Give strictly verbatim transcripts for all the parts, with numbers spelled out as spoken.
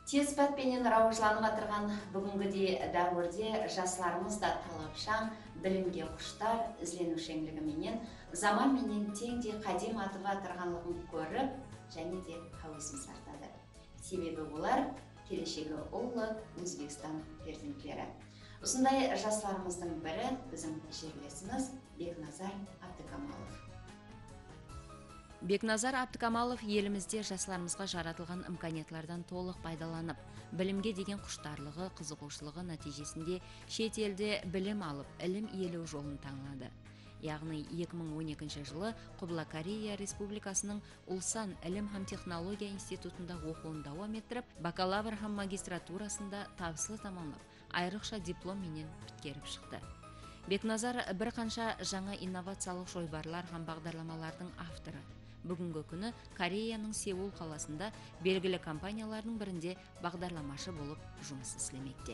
Тез пәтпенен рауыжланып атырған бүгінгіде дәуірде жастарымыз да талапшаң, білімге құштар, ізленушеңлігіменен заман менен теңде қадем атып атырғанлығын көріп, және де хауызын сартады. Себебі олар келешегі ұлы Өзбекстан перзентлері. Осындай жастарымыздың бірі біздің жерлесіміз Бекназар Абдыкамалов. Бекназар Абдыкамалов елімізде жастарымызға жаратылған имканиятлардан толық пайдаланып, білімге деген құштарлығы, қызығушылығы нәтижесінде шет елде білім алып, ілім иелеу жолын таңлады. Яғни екі мың он екінші жылы Құбыла Корея Республикасының Улсан ілім һәм технология институтында оқуын дауам ettіріп, бакалавр һәм магистратурасында табыслы тамамлап, айрықша диплом менен біткеріп шықты. Бекназар бір қанша жаңа инновациялық жойбарлар һәм бағдарламалардың авторы. Бүгінгі күні Кореяның Сеул қаласында белгілі компаниялардың бірінде бағдарламашы болып жұмыс істемекте.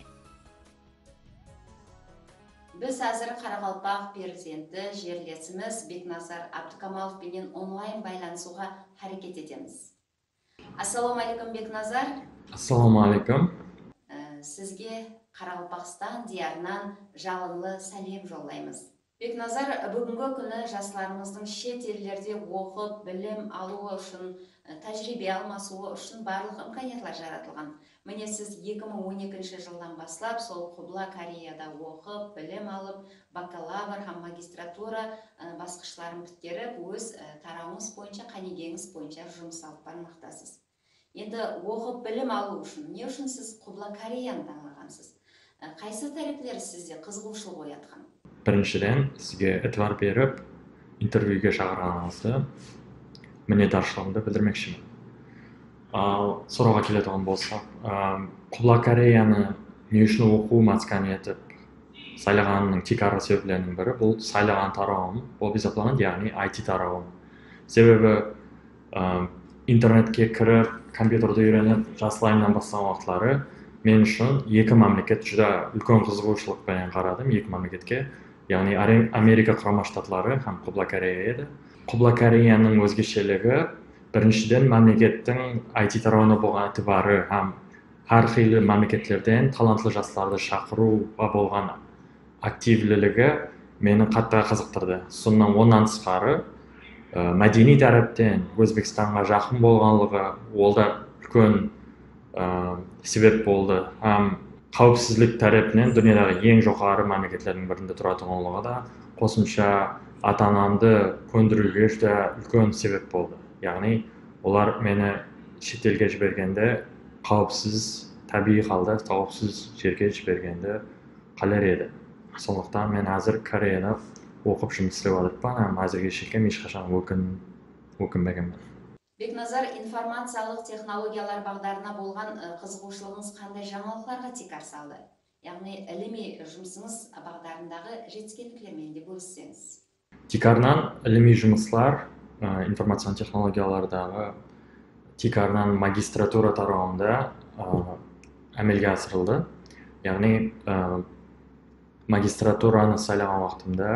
Біз әзір Қарақалпақ перзенті жерлесіміз Бекназар Абдыкамалов пенен онлайн байланысуға харекет етеміз. Ассаламу алейкум, Бекназар. Ассаламу алейкум. Сізге Қарақалпақстан диярынан жалынлы сәлем жолдаймыз. Бекназар, бүгінгі күні жастарымыздың шет елдерде оқып, білім алуы үшін, тәжірибе алмасуы үшін барлық имканиятлар жаратылған. Міне сіз екі мың он екінші жылдан бастап сол Құбыла Кореяда оқып, білім алып, бакалавр һәм магистратура басқышларын біткеріп, өз тарауыңыз бойынша, қанегеңіз бойынша жұмыс алып бармақтасыз. Енді оқып, білім алу үшін, не үшін сіз Құбыла Кореяны таңдағансыз? Қайсы тәріптері сізде қызығушылық оятқан? Біріншіден, сізге этибар беріп, интервьюге шақырғаныңызды мінетаршылығымды білдірмекшімін. Ал сұрауға келетін болсақ, Құбыла Кореяны не үшін оқу маскан етіп сайлағанның тек ара себептерінің бірі бұл сайлаған тарауым, болып есептелінеді, яғни ай ти тарауым. Себебі интернетке кіріп, компьютерді үйреніп, жасылайымнан бастаған уақытлары мен үшін екі мемлекет жүзі үлкен қызығушылықпен қарадым, екі мемлекетке. Яғни Америка Құрама Штатлары һәм Құбыла Корея еді. Құбыла Кореяның өзгешелігі біріншіден мемлекеттің ай ти тарауына болған этибары һәм әрқилы мемлекеттерден талантлы жастарды шақыруға болған активлілігі мені қатты қызықтырды. Сонан оннан тысқары мәдени тәріптен Өзбекстанға жақын болғанлығы ол да үлкен себеп болды. Һәм қауіпсіздік тарапынан дүниедағы ең жоғары мемлекеттердің бірінде тұратынлығы да қосымша ата-анамды көндіруге жүзі үлкен себеп болды. Яғни олар мені шетелге жібергенде қауіпсіз табиғи халда қауіпсіз жерге жібергенде қалар еді. Сондықтан мен әзір Кореяда оқып жұмыс істеп жатырмын, һәм әзірге шейін ешқашан өкінбегенмін. Бекназар, информациялық технологиялар бағдарына болған қызығушылығыңыз қандай жаңалықтарға текар салды? Яғни іліми жұмысыңыз бағдарындағы жетістіктермен де бөліссеңіз. Текарнан іліми жұмыслар информациялық технологиялардағы текарнан магистратура тарауында әмелге асырылды. Яғни магистратураны сайлаған уақытымда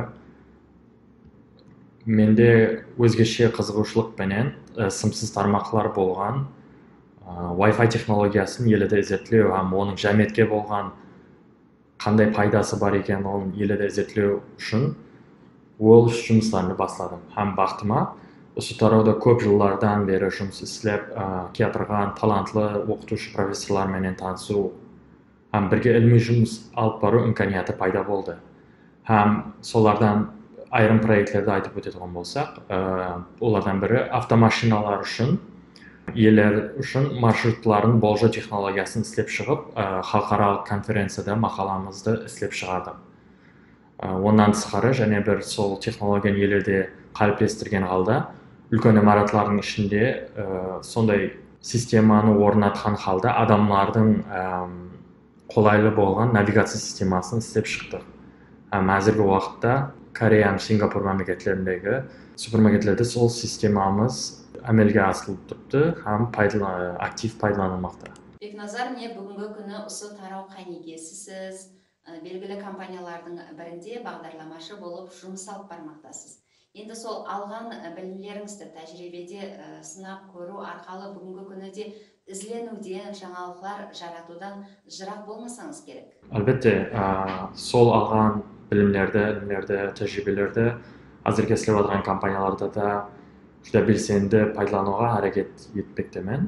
менде өзгеше қызығушылық пенен сымсыз тармақлар болған Wi-Fi технологиясын еліде зерттеу һәм оның жәметке болған қандай пайдасы бар екен оның еліде зерттеу үшін ол жұмыстарны бастадым. Һәм бақытыма осы тарауда көп жылдардан бері жұмыс істеп келатырған талантлы оқытушы профессорлармен танысу һәм бірге ілми жұмыс алып бару имканияты пайда болды. Һәм солардан айрым проектлерді айтып өтетін болсақ, олардан бірі автомашиналар үшін, елер үшін маршрутларын болжау технологиясын істеп шығып, халықаралық конференцияда мақаламызды істеп шығардық. Оннан тысқары және бір сол технологияны елерде қалыптастырған халда, үлкен имараттардың ішінде сондай системаны орнатқан халда адамлардың қолайлы болған навигация системасын істеп шықтық. Һәм әзіргі уақытта Корея, Сингапур мемлекеттеріндегі супермаркеттерде сол системамыз әмелге асырылып тұрды һәм актив пайдаланылмақта. Бекназар, не бүгінгі күні осы тарау қанегесісіз, белгілі компаниялардың бірінде бағдарламашы болып жұмыс алып бармақтасыз. Енді сол алған білімдеріңізді тәжірибеде сынап көру арқылы бүгінгі күні де ізленуден, жаңалықтар жаратудан жырақ болмасаңыз керек. Әлбетте, сол алған білімдерді, ілімдерді, тәжірибелерді әзірге істеп жатқан компанияларда да жүдә белсенді пайдалануға әрекет етпектемін.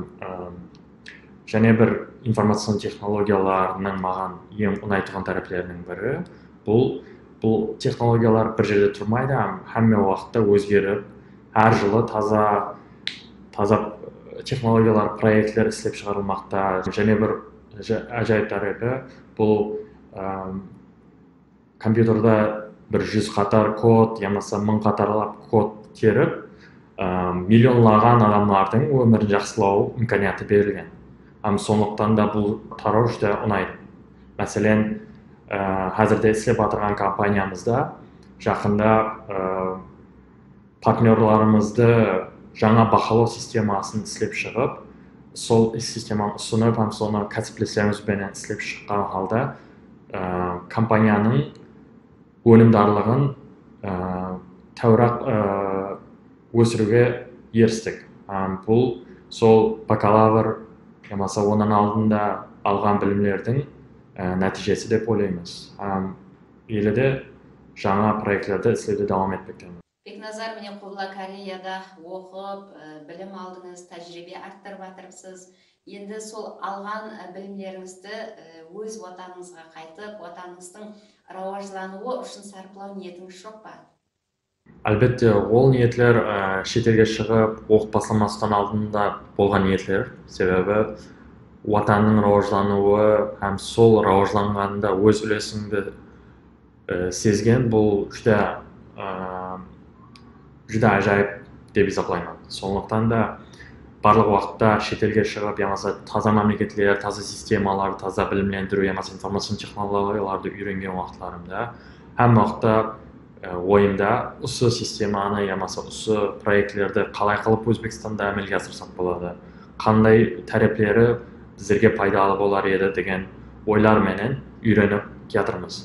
Және бір информацион технологияларының маған ең ұнайтыған тәрәплерінің бірі, бұл бұл технологиялар бір жерде тұрмайды, әмме уақытта өзгеріп, әр жылы таза таза технологиялар, проектлер істеп шығарылмақта. Және бір әжайып тәрәпі, бұл компьютерда бір жүз қатар код, ямаса мың қатарлап код теріп, миллионлаған адамлардың өмірін жақсылау имканияты берілген. Сондықтан да бұл тарау жүдә ұнайды. Мәселен, қазірде істеп жатырған компаниямызда жақында партнерларымызды жаңа бақылау системасын істеп шығып, сол системаны ұсынып, һәм соны кәсіптестерімізбен істеп шыққан халда компанияның өнімдарлығын тәуірақ өсіруге ерістік. Бұл сол бакалавр, ямаса онан алдында алған білімлердің нәтижесі деп ойлаймыз. Еліде жаңа проектлерді істеуді давам етпектеміз. Бекназар, міне Құбыла Кореяда оқып, білім алдыңыз, тәжірибе арттырып жатырсыз. Енді сол алған білімдеріңізді өз отаныңызға қайтып, отаныңыздың рауажлануы үшін сарпылау ниетіңіз жоқ па? Әлбетте, ол ниетлер шетелге шығып, оқып бастамастан алдында болған ниетлер. Себебі отанның рауажлануы һәм сол рауажланғанда өз үлесіңді сезген, бұл жүдә жүдә әжайып деп есептеймін. Сондықтан да барлық уақытта шетелге шығып, ямаса таза мемлекеттер, таза системалар, таза білімлендіру, ямаса информацион технологияларды үйренген уақытларымда, һәм уақытта ойымда осы системаны, ямаса осы проектлерді қалай қылып Өзбекстанда әмелге асырсақ болады, қандай тәреплері біздерге пайдалы болар еді деген ойларменен үйреніп жатырмыз.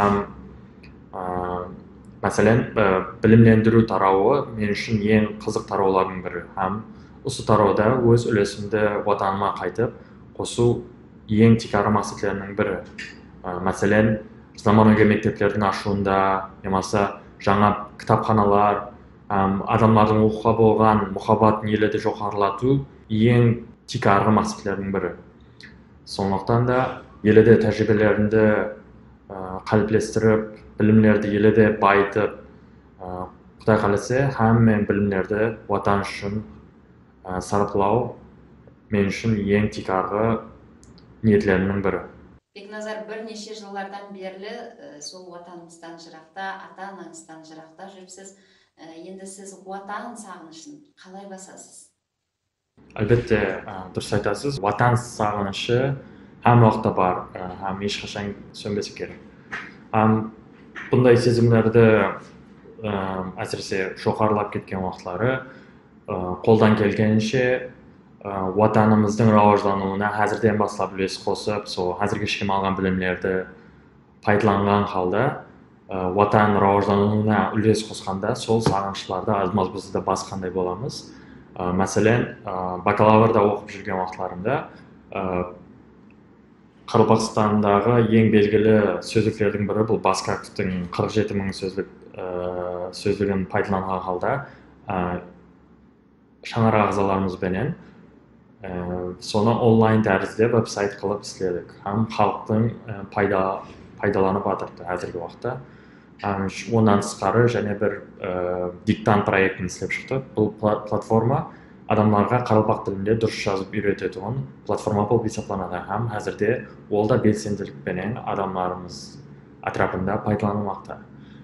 Мәселен, білімлендіру тарауы мен үшін ең қызық тараулардың бірі. Һәм осы тарауда өз үлесімді отаныма қайтып, қосу ең тикары мақсатларының бірі. Мәселен, заманауи мектептердің ашуында, ямаса жаңа кітапханалар, адамдардың оқуға болған мұхаббатын елді жоғарылату ең тикары мақсатларының бірі. Сондықтан да елді тәжірибелерінде қалыптастырып, білімлерді елде байытып, Құдай қаласа, һәм білімлерді отан үшін сараплау мен үшін ең тикарғы ниетлерімнің бірі. Бекназар, бірнеше жылдардан берлі сол отаныңыздан жырақта, ата-анаңыздан жырақта жүрсіз. Енді сіз отан сағынышын қалай басасыз? Әлбетте, дұрыс айтасыз. Отан сағынышы һәм уақытта бар, һәм ешқашан сөнбесе керек. Бұндай сезімдерді әсіресе жоғарылап кеткен уақытлары қолдан келгенше отанымыздың рауажлануына әзірден бастап үлес қосып, сол әзірге шейін алған білімдерді пайдаланған халда отан рауажлануына үлес қосқанда сол сағыныштарды аз-маз болса да басқандай боламыз. Мәселен, бакалаврда оқып жүрген уақытларымда Қарақалпақстандағы ең белгілі сөздіктердің бірі бұл Баскактың қырық жеті мың сөздік сөздігін пайдаланған халда шаңырақ ағзаларымызбенен соны онлайн тәрізде веб-сайт қылып істедік. Һәм халықтың пайдаланып жатырды әзіргі уақытта. Онан тысқары және бір диктант проектін істеп шықтық. Бұл платформа адамларға қарақалпақ тілінде дұрыс жазып үйрететін платформа болып есептелінеді. Һәм әзірде ол да белсенділікпенен адамдарымыз атрапында пайдаланылмақта.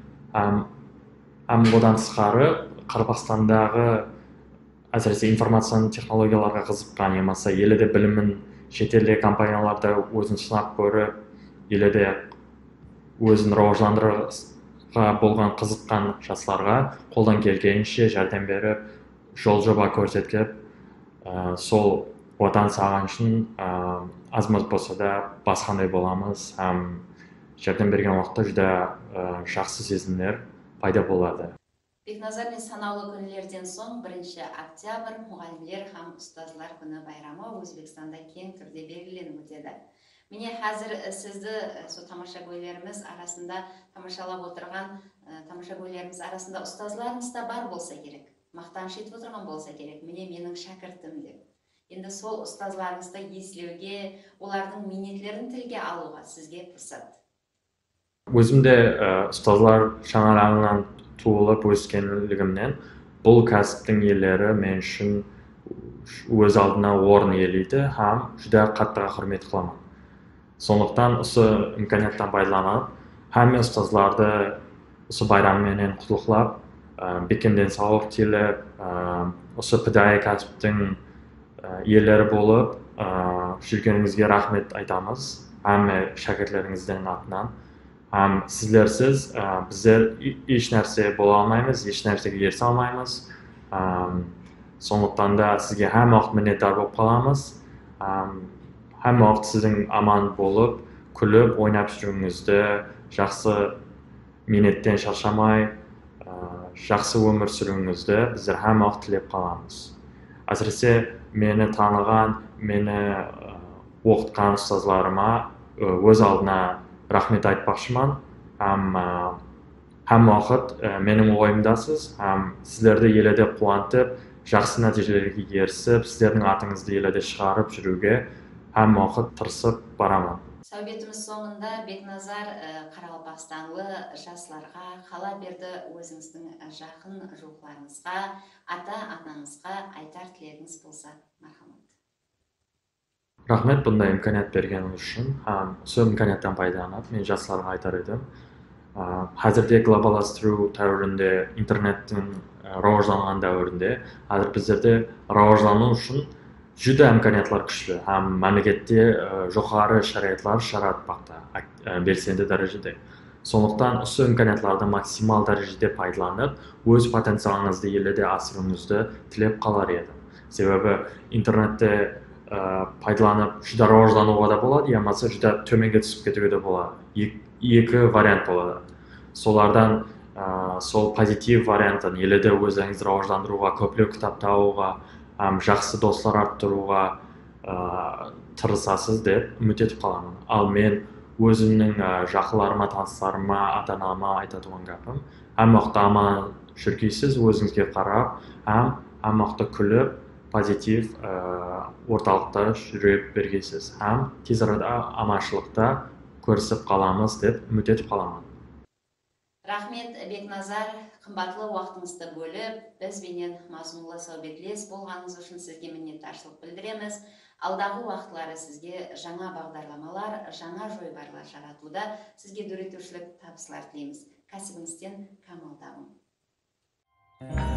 Һәм одан тысқары Қарақалпақстандағы әсіресе информацион технологияларға қызыққан, ямаса елде білімін шетелдегі компанияларда өзін сынап көріп, елде өзін рауажландыруға болған қызыққан жастарға қолдан келгенше жәрдем беріп, жол жоба көрсетіп, сол отан сағынышын аз-маз болса да басқандай боламыз. Һәм жәрдем берген уақытта жүдә жақсы сезімдер пайда болады. Бекназар мен санаулы күнлерден соң бірінші октябрь мұғалімдер һәм ұстазлар күні байрамы Өзбекстанда кең түрде белгіленіп өтеді. Міне қазір сізді сол тамаша көйлеріміз арасында тамашалап отырған тамаша көйлеріміз арасында ұстазларымыз да бар болса керек, мақтаныш етіп отырған болса керек, міне менің шәкіртім деп. Енді сол ұстазларыңызды еслеуге, олардың минетлерін тілге алуға сізге фұрсат. Өзімде ұстазлар шаңырағынан туылып өскенлігімнен бұл кәсіптің иелері мен үшін өз алдына орын иелейді һәм жүдә қатты құрмет қыламын. Сондықтан осы имканияттан пайдаланып, һәм ұстазларды осы байрамменен құттықтап, бекемден саулық тілеп, осы педагог кәсіптің иелері болып, жүргеніңізге рахмет айтамыз, һәм шәкіртлеріңіздің атынан. Һәм сіздерсіз біздер еш нәрсе бола алмаймыз, еш нәрсеге ерісе алмаймыз. Сондықтан да сізге һәм уақыт minnettar болып қаламыз. Һәм уақыт сіздің аман болып, күліп, ойнап жүруіңізді, жақсы минеттен шаршамай, жақсы өмір сүруіңізді біздер һәм уақыт тілеп қаламыз. Әсіресе мені таныған, мені оқытқан ұстазларыма өз алдына рахмет айтпақшымын. Һәм уақыт менің ойымдасыз, һәм сіздерді еледе қуантып, жақсы нәтижелерге ерісіп, сіздердің атыңызды еледе шығарып жүруге һәм уақыт тырысып барамын. Сәубетіміз соңында Бекназар Қарақалпақстанлы жастарға қала берді өзіңіздің жақын жуықтарыңызға, ата-анаңызға айтар тілегіңіз болса, мархамат. Рахмет бұндай имканият бергеніңіз үшін. Сол имканияттан пайдаланып, мен жастарға айтар едім. Қазірде глобаластыру дәуірінде, интернеттің рауажданған дәуірінде, қазір біздерде рауаждану үшін жүдә имканиятлар күшлі, һәм мемлекетте жоғары шариғатлар жаратпақта, белсенді дәрежеде. Сондықтан осы имканиятларды максимал дәрежеде пайдаланып, өз потенциалыңызды еледе асыруыңызды тілеп қалар едім. Себебі интернетте пайдаланып жүдә рауаждануға да болады, ямасы жүдә төменге түсіп кетуге де болады. Екі вариант болады. Солардан сол позитив вариантын еледе өзіңіз рауаждандыруға, көплеу кітап табуға, жақсы достар арттыруға тырысасыз деп үміт етіп қаламын. Ал мен өзімнің жақындарыма, таныстарыма, ата-анама айтатын гәпім, һәм уақытта аман жүргейсіз, өзіңізге қарап, һәм уақытта күліп, позитив орталықта жүріп бергейсіз, һәм тез арада аманшылықта көрісіп қаламыз деп үміт етіп қаламын. Рахмет, Бекназар, қымбатлы уақытыңызды бөліп, біз бенен мазмұнлы сәубетлес болғаныңыз үшін сізге minnettarшылық білдіреміз. Алдағы уақытлары сізге жаңа бағдарламалар, жаңа жойбарлар жаратуда сізге дөретушілік табыстар тілейміз. Кәсібіңізден камал табың.